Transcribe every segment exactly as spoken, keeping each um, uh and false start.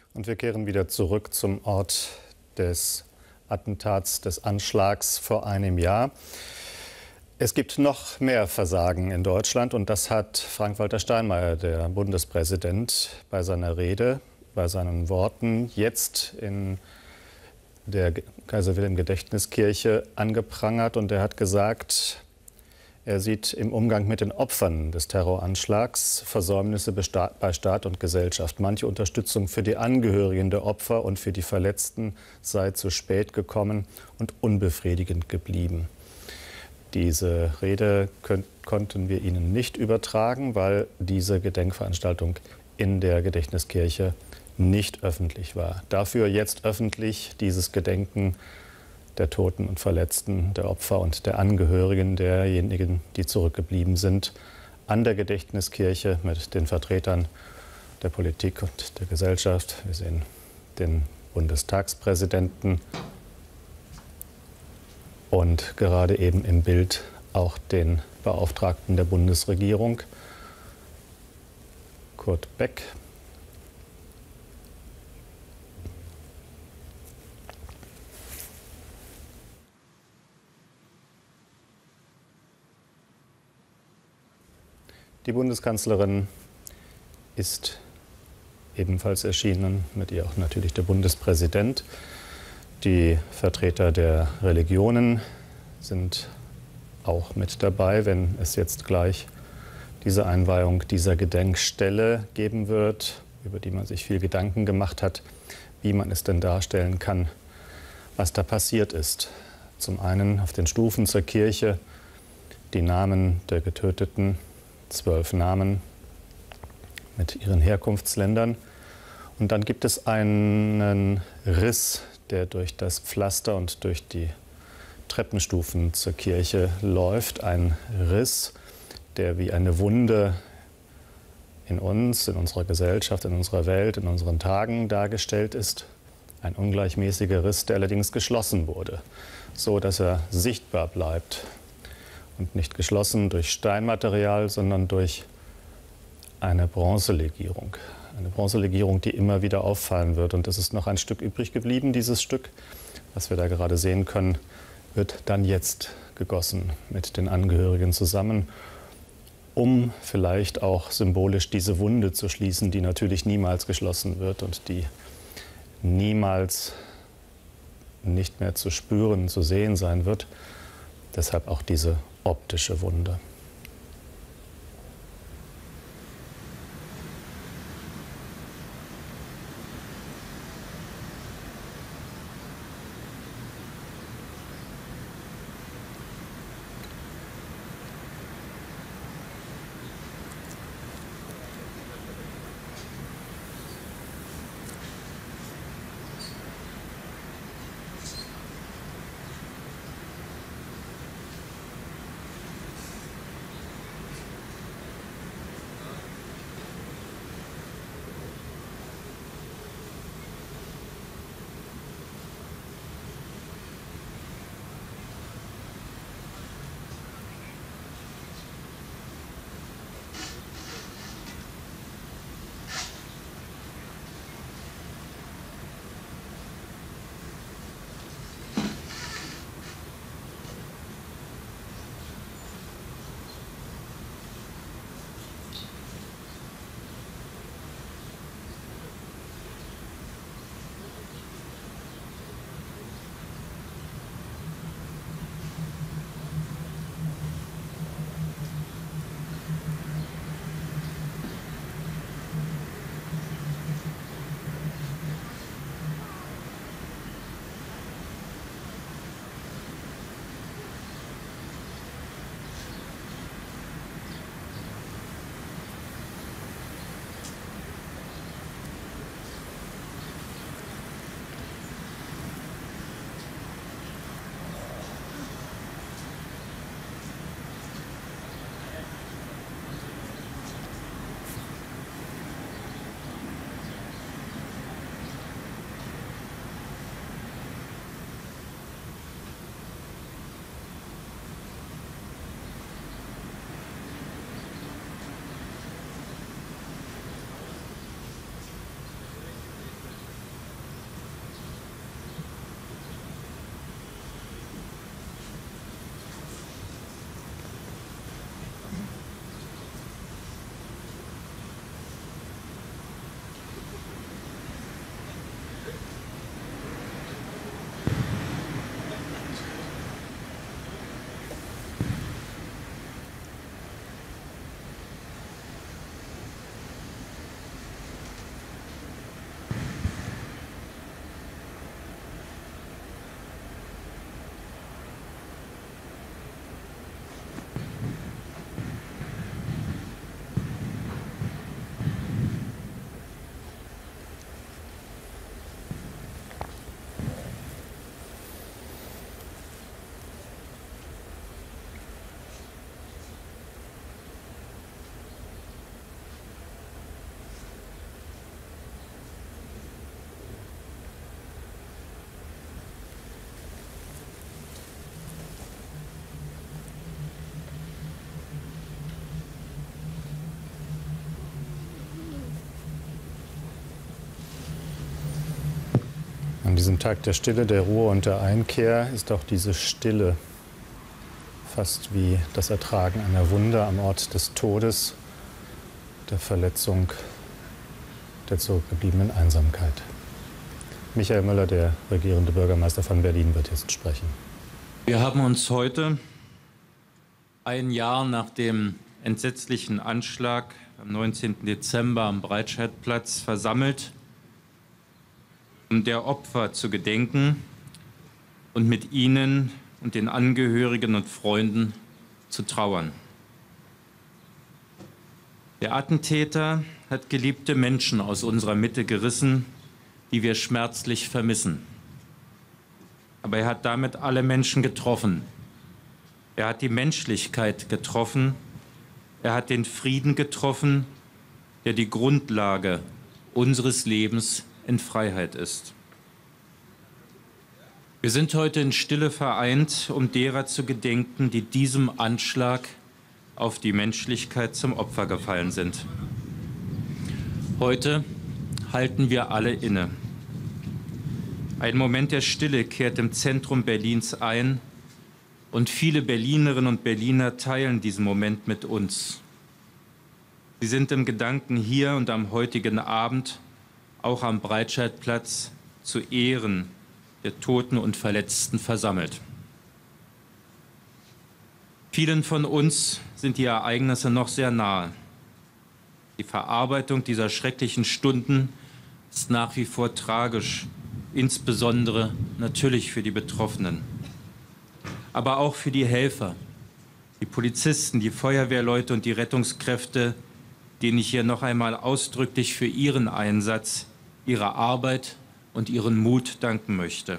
Und wir kehren wieder zurück zum Ort des Attentats, des Anschlags vor einem Jahr. Es gibt noch mehr Versagen in Deutschland und das hat Frank-Walter Steinmeier, der Bundespräsident, bei seiner Rede, bei seinen Worten jetzt in der Kaiser-Wilhelm-Gedächtniskirche angeprangert. Und er hat gesagt, er sieht im Umgang mit den Opfern des Terroranschlags Versäumnisse bei Staat und Gesellschaft. Manche Unterstützung für die Angehörigen der Opfer und für die Verletzten sei zu spät gekommen und unbefriedigend geblieben. Diese Rede können, konnten wir Ihnen nicht übertragen, weil diese Gedenkveranstaltung in der Gedächtniskirche nicht öffentlich war. Dafür jetzt öffentlich dieses Gedenken der Toten und Verletzten, der Opfer und der Angehörigen derjenigen, die zurückgeblieben sind, an der Gedächtniskirche mit den Vertretern der Politik und der Gesellschaft. Wir sehen den Bundestagspräsidenten und gerade eben im Bild auch den Beauftragten der Bundesregierung, Kurt Beck. Die Bundeskanzlerin ist ebenfalls erschienen, mit ihr auch natürlich der Bundespräsident. Die Vertreter der Religionen sind auch mit dabei, wenn es jetzt gleich diese Einweihung dieser Gedenkstelle geben wird, über die man sich viel Gedanken gemacht hat, wie man es denn darstellen kann, was da passiert ist. Zum einen auf den Stufen zur Kirche die Namen der Getöteten, zwölf Namen mit ihren Herkunftsländern. Und dann gibt es einen Riss, der durch das Pflaster und durch die Treppenstufen zur Kirche läuft. Ein Riss, der wie eine Wunde in uns, in unserer Gesellschaft, in unserer Welt, in unseren Tagen dargestellt ist. Ein ungleichmäßiger Riss, der allerdings geschlossen wurde, so dass er sichtbar bleibt. Und nicht geschlossen durch Steinmaterial, sondern durch eine Bronzelegierung. Eine Bronzelegierung, die immer wieder auffallen wird. Und es ist noch ein Stück übrig geblieben. Dieses Stück, was wir da gerade sehen können, wird dann jetzt gegossen mit den Angehörigen zusammen, um vielleicht auch symbolisch diese Wunde zu schließen, die natürlich niemals geschlossen wird und die niemals nicht mehr zu spüren, zu sehen sein wird. Deshalb auch diese optische Wunde. diesem Tag der Stille, der Ruhe und der Einkehr ist auch diese Stille fast wie das Ertragen einer Wunde am Ort des Todes, der Verletzung, der zurückgebliebenen Einsamkeit. Michael Müller, der regierende Bürgermeister von Berlin, wird jetzt sprechen. Wir haben uns heute, ein Jahr nach dem entsetzlichen Anschlag am neunzehnten Dezember am Breitscheidplatz, versammelt, um der Opfer zu gedenken und mit ihnen und den Angehörigen und Freunden zu trauern. Der Attentäter hat geliebte Menschen aus unserer Mitte gerissen, die wir schmerzlich vermissen. Aber er hat damit alle Menschen getroffen. Er hat die Menschlichkeit getroffen. Er hat den Frieden getroffen, der die Grundlage unseres Lebens in Freiheit ist. Wir sind heute in Stille vereint, um derer zu gedenken, die diesem Anschlag auf die Menschlichkeit zum Opfer gefallen sind. Heute halten wir alle inne. Ein Moment der Stille kehrt im Zentrum Berlins ein und viele Berlinerinnen und Berliner teilen diesen Moment mit uns. Sie sind im Gedanken hier und am heutigen Abend auch am Breitscheidplatz zu Ehren der Toten und Verletzten versammelt. Vielen von uns sind die Ereignisse noch sehr nahe. Die Verarbeitung dieser schrecklichen Stunden ist nach wie vor tragisch, insbesondere natürlich für die Betroffenen, aber auch für die Helfer, die Polizisten, die Feuerwehrleute und die Rettungskräfte, denen ich hier noch einmal ausdrücklich für ihren Einsatz, ihre Arbeit und ihren Mut danken möchte.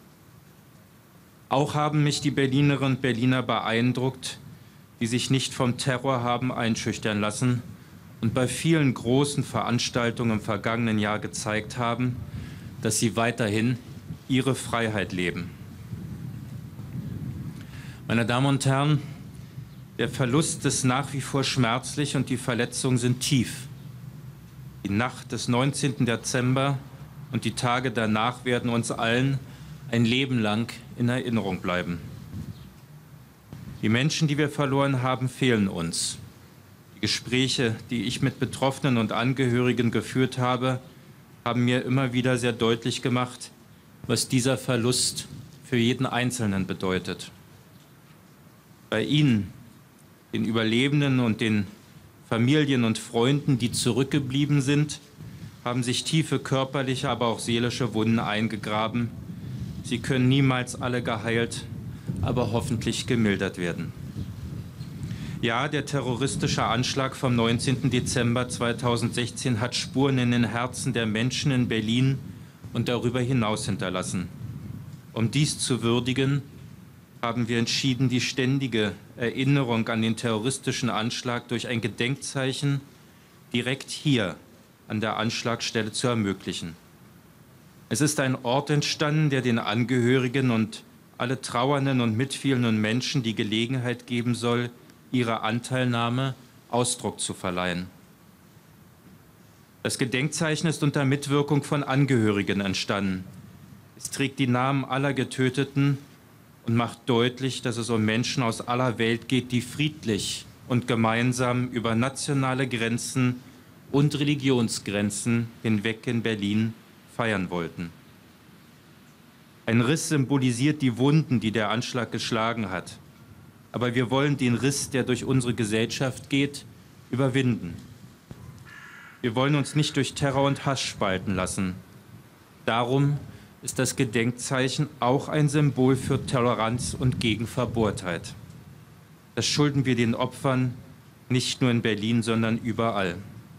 Auch haben mich die Berlinerinnen und Berliner beeindruckt, die sich nicht vom Terror haben einschüchtern lassen und bei vielen großen Veranstaltungen im vergangenen Jahr gezeigt haben, dass sie weiterhin ihre Freiheit leben. Meine Damen und Herren, der Verlust ist nach wie vor schmerzlich und die Verletzungen sind tief. Die Nacht des neunzehnten Dezember und die Tage danach werden uns allen ein Leben lang in Erinnerung bleiben. Die Menschen, die wir verloren haben, fehlen uns. Die Gespräche, die ich mit Betroffenen und Angehörigen geführt habe, haben mir immer wieder sehr deutlich gemacht, was dieser Verlust für jeden Einzelnen bedeutet. Bei Ihnen, den Überlebenden und den Familien und Freunden, die zurückgeblieben sind, haben sich tiefe körperliche, aber auch seelische Wunden eingegraben. Sie können niemals alle geheilt, aber hoffentlich gemildert werden. Ja, der terroristische Anschlag vom neunzehnten Dezember zweitausendsechzehn hat Spuren in den Herzen der Menschen in Berlin und darüber hinaus hinterlassen. Um dies zu würdigen, haben wir entschieden, die ständige Erinnerung an den terroristischen Anschlag durch ein Gedenkzeichen direkt hier an der Anschlagstelle zu ermöglichen. Es ist ein Ort entstanden, der den Angehörigen und alle trauernden und mitfühlenden Menschen die Gelegenheit geben soll, ihrer Anteilnahme Ausdruck zu verleihen. Das Gedenkzeichen ist unter Mitwirkung von Angehörigen entstanden. Es trägt die Namen aller Getöteten und macht deutlich, dass es um Menschen aus aller Welt geht, die friedlich und gemeinsam über nationale Grenzen und Religionsgrenzen hinweg in Berlin feiern wollten. Ein Riss symbolisiert die Wunden, die der Anschlag geschlagen hat. Aber wir wollen den Riss, der durch unsere Gesellschaft geht, überwinden. Wir wollen uns nicht durch Terror und Hass spalten lassen. Darum ist das Gedenkzeichen auch ein Symbol für Toleranz und gegen Verbohrtheit. Das schulden wir den Opfern nicht nur in Berlin, sondern überall.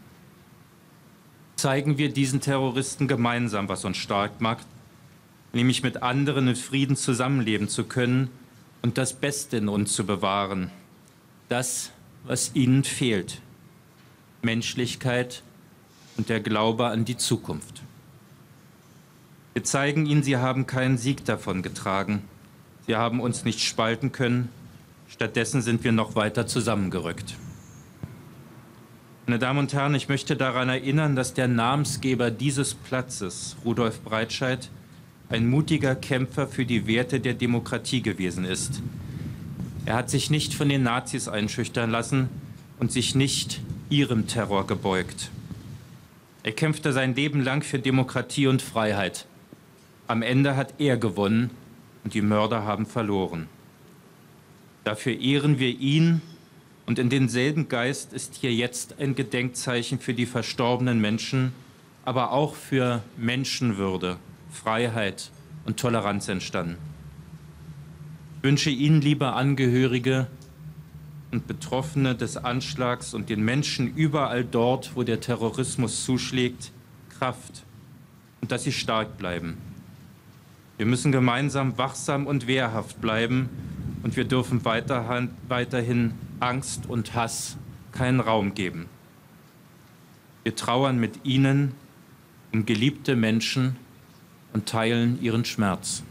Zeigen wir diesen Terroristen gemeinsam, was uns stark macht, nämlich mit anderen in Frieden zusammenleben zu können und das Beste in uns zu bewahren, das, was ihnen fehlt, Menschlichkeit und der Glaube an die Zukunft. Wir zeigen ihnen, sie haben keinen Sieg davon getragen, sie haben uns nicht spalten können, stattdessen sind wir noch weiter zusammengerückt. Meine Damen und Herren, ich möchte daran erinnern, dass der Namensgeber dieses Platzes, Rudolf Breitscheid, ein mutiger Kämpfer für die Werte der Demokratie gewesen ist. Er hat sich nicht von den Nazis einschüchtern lassen und sich nicht ihrem Terror gebeugt. Er kämpfte sein Leben lang für Demokratie und Freiheit. Am Ende hat er gewonnen und die Mörder haben verloren. Dafür ehren wir ihn, und in denselben Geist ist hier jetzt ein Gedenkzeichen für die verstorbenen Menschen, aber auch für Menschenwürde, Freiheit und Toleranz entstanden. Ich wünsche Ihnen, liebe Angehörige und Betroffene des Anschlags und den Menschen überall dort, wo der Terrorismus zuschlägt, Kraft und dass Sie stark bleiben. Wir müssen gemeinsam wachsam und wehrhaft bleiben und wir dürfen weiterhin, weiterhin Angst und Hass keinen Raum geben. Wir trauern mit Ihnen um geliebte Menschen und teilen ihren Schmerz.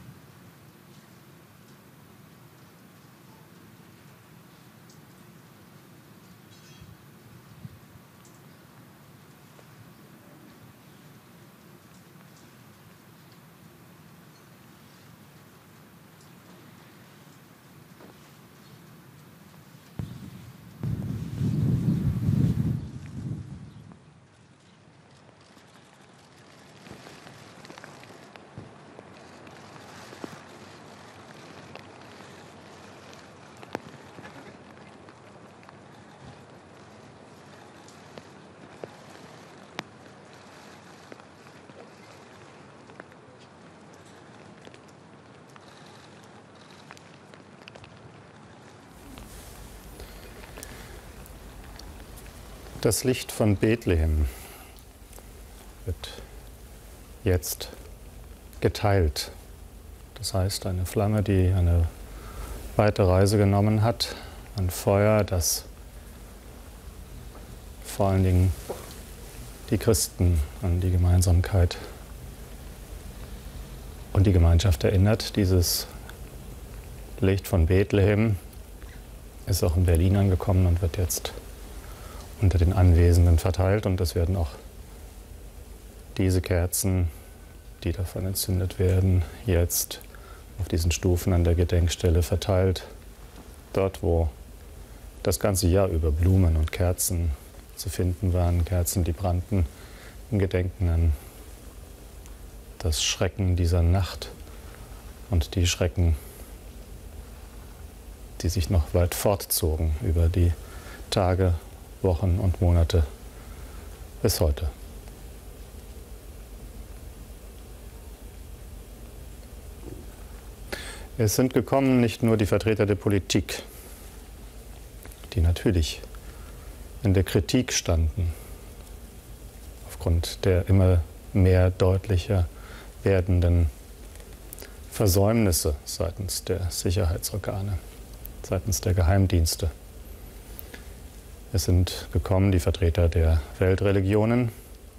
Das Licht von Bethlehem wird jetzt geteilt. Das heißt, eine Flamme, die eine weite Reise genommen hat, ein Feuer, das vor allen Dingen die Christen an die Gemeinsamkeit und die Gemeinschaft erinnert. Dieses Licht von Bethlehem ist auch in Berlin angekommen und wird jetzt unter den Anwesenden verteilt, und es werden auch diese Kerzen, die davon entzündet werden, jetzt auf diesen Stufen an der Gedenkstelle verteilt. Dort, wo das ganze Jahr über Blumen und Kerzen zu finden waren, Kerzen, die brannten im Gedenken an das Schrecken dieser Nacht und die Schrecken, die sich noch weit fortzogen über die Tage, Wochen und Monate bis heute. Es sind gekommen nicht nur die Vertreter der Politik, die natürlich in der Kritik standen, aufgrund der immer mehr deutlicher werdenden Versäumnisse seitens der Sicherheitsorgane, seitens der Geheimdienste. Es sind gekommen die Vertreter der Weltreligionen.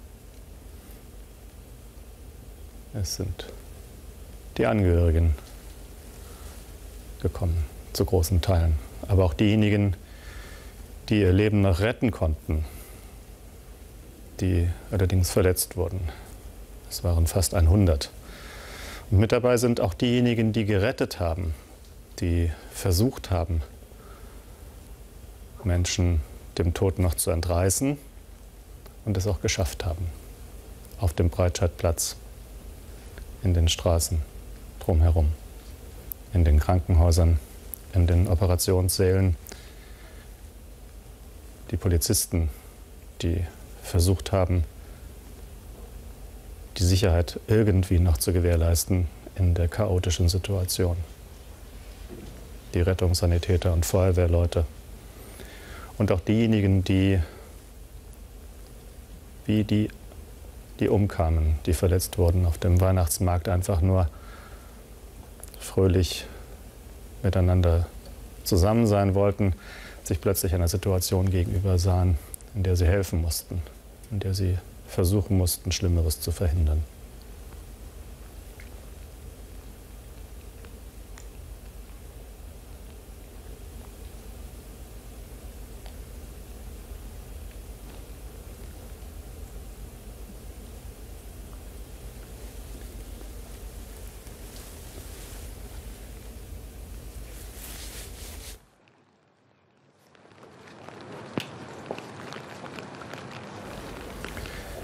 Es sind die Angehörigen gekommen, zu großen Teilen. Aber auch diejenigen, die ihr Leben noch retten konnten, die allerdings verletzt wurden. Es waren fast hundert. Und mit dabei sind auch diejenigen, die gerettet haben, die versucht haben, Menschen dem Tod noch zu entreißen und es auch geschafft haben. Auf dem Breitscheidplatz, in den Straßen drumherum, in den Krankenhäusern, in den Operationssälen. Die Polizisten, die versucht haben, die Sicherheit irgendwie noch zu gewährleisten in der chaotischen Situation. Die Rettungssanitäter und Feuerwehrleute. Und auch diejenigen, die, wie die, die umkamen, die verletzt wurden auf dem Weihnachtsmarkt, einfach nur fröhlich miteinander zusammen sein wollten, sich plötzlich einer Situation gegenüber sahen, in der sie helfen mussten, in der sie versuchen mussten, Schlimmeres zu verhindern.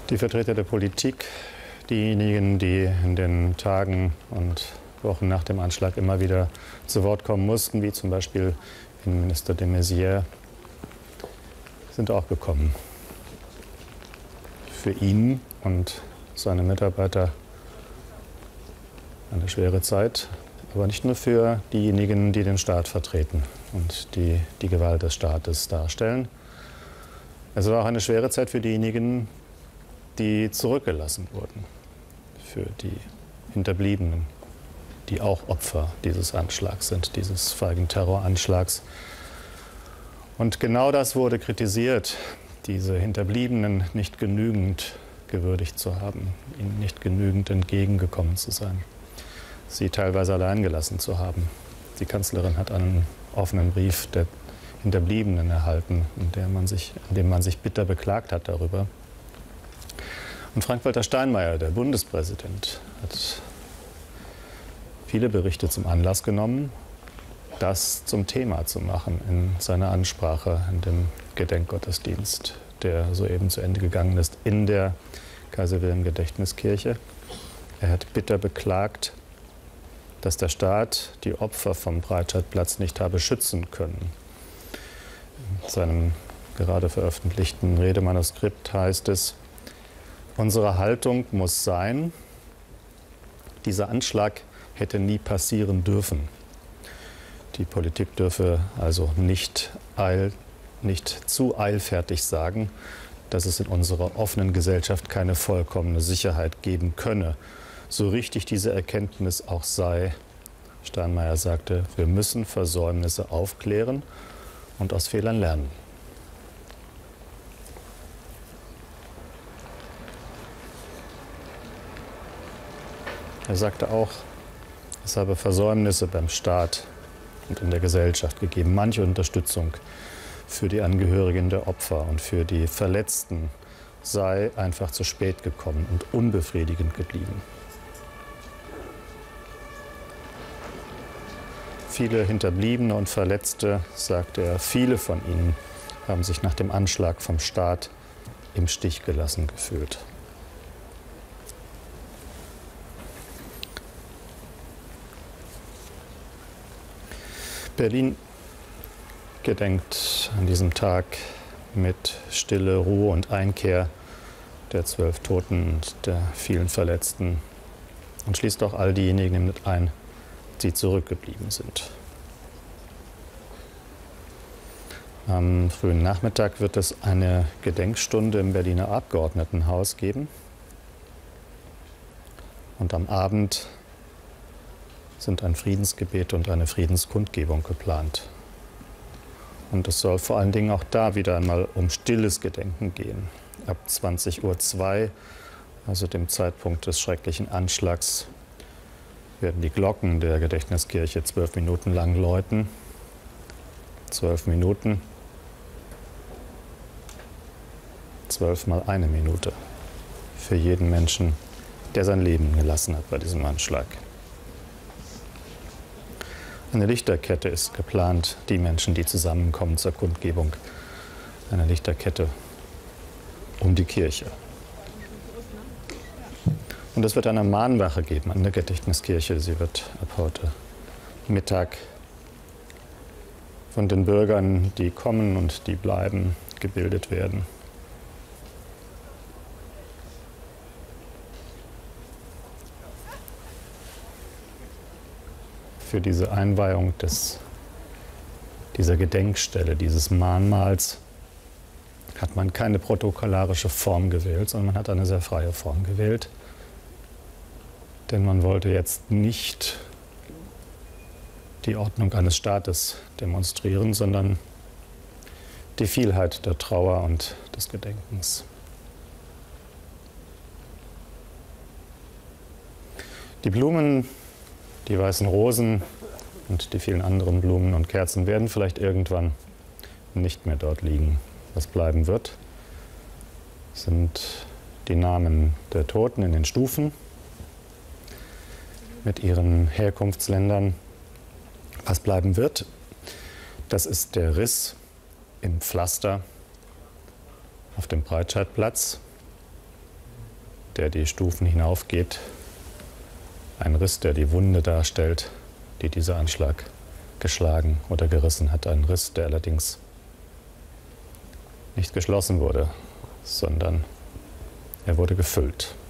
Die Vertreter der Politik, diejenigen, die in den Tagen und Wochen nach dem Anschlag immer wieder zu Wort kommen mussten, wie zum Beispiel Innenminister de Maizière, sind auch gekommen. Für ihn und seine Mitarbeiter eine schwere Zeit, aber nicht nur für diejenigen, die den Staat vertreten und die die Gewalt des Staates darstellen. Es war auch eine schwere Zeit für diejenigen, die zurückgelassen wurden, für die Hinterbliebenen, die auch Opfer dieses Anschlags sind, dieses feigen Terroranschlags. Und genau das wurde kritisiert, diese Hinterbliebenen nicht genügend gewürdigt zu haben, ihnen nicht genügend entgegengekommen zu sein, sie teilweise allein gelassen zu haben. Die Kanzlerin hat einen offenen Brief der Hinterbliebenen erhalten, in, der man sich, in dem man sich bitter beklagt hat darüber. Und Frank-Walter Steinmeier, der Bundespräsident, hat viele Berichte zum Anlass genommen, das zum Thema zu machen in seiner Ansprache in dem Gedenkgottesdienst, der soeben zu Ende gegangen ist in der Kaiser-Wilhelm-Gedächtniskirche. Er hat bitter beklagt, dass der Staat die Opfer vom Breitscheidplatz nicht habe schützen können. In seinem gerade veröffentlichten Redemanuskript heißt es: Unsere Haltung muss sein, dieser Anschlag hätte nie passieren dürfen. Die Politik dürfe also nicht, eil, nicht zu eilfertig sagen, dass es in unserer offenen Gesellschaft keine vollkommene Sicherheit geben könne. So richtig diese Erkenntnis auch sei, Steinmeier sagte, wir müssen Versäumnisse aufklären und aus Fehlern lernen. Er sagte auch, es habe Versäumnisse beim Staat und in der Gesellschaft gegeben. Manche Unterstützung für die Angehörigen der Opfer und für die Verletzten sei einfach zu spät gekommen und unbefriedigend geblieben. Viele Hinterbliebene und Verletzte, sagte er, viele von ihnen haben sich nach dem Anschlag vom Staat im Stich gelassen gefühlt. Berlin gedenkt an diesem Tag mit Stille, Ruhe und Einkehr der zwölf Toten und der vielen Verletzten und schließt auch all diejenigen mit ein, die zurückgeblieben sind. Am frühen Nachmittag wird es eine Gedenkstunde im Berliner Abgeordnetenhaus geben. Und am Abend sind ein Friedensgebet und eine Friedenskundgebung geplant. Und es soll vor allen Dingen auch da wieder einmal um stilles Gedenken gehen. Ab zwanzig Uhr zwei, also dem Zeitpunkt des schrecklichen Anschlags, werden die Glocken der Gedächtniskirche zwölf Minuten lang läuten. Zwölf Minuten. Zwölf mal eine Minute. Für jeden Menschen, der sein Leben gelassen hat bei diesem Anschlag. Eine Lichterkette ist geplant, die Menschen, die zusammenkommen zur Kundgebung. Eine Lichterkette um die Kirche. Und es wird eine Mahnwache geben an der Gedächtniskirche. Sie wird ab heute Mittag von den Bürgern, die kommen und die bleiben, gebildet werden. Für diese Einweihung des, dieser Gedenkstelle, dieses Mahnmals, hat man keine protokollarische Form gewählt, sondern man hat eine sehr freie Form gewählt. Denn man wollte jetzt nicht die Ordnung eines Staates demonstrieren, sondern die Vielheit der Trauer und des Gedenkens. Die Blumen, die weißen Rosen und die vielen anderen Blumen und Kerzen werden vielleicht irgendwann nicht mehr dort liegen. Was bleiben wird, sind die Namen der Toten in den Stufen mit ihren Herkunftsländern. Was bleiben wird, das ist der Riss im Pflaster auf dem Breitscheidplatz. der die Stufen hinaufgeht. Ein Riss, der die Wunde darstellt, die dieser Anschlag geschlagen oder gerissen hat. Ein Riss, der allerdings nicht geschlossen wurde, sondern er wurde gefüllt.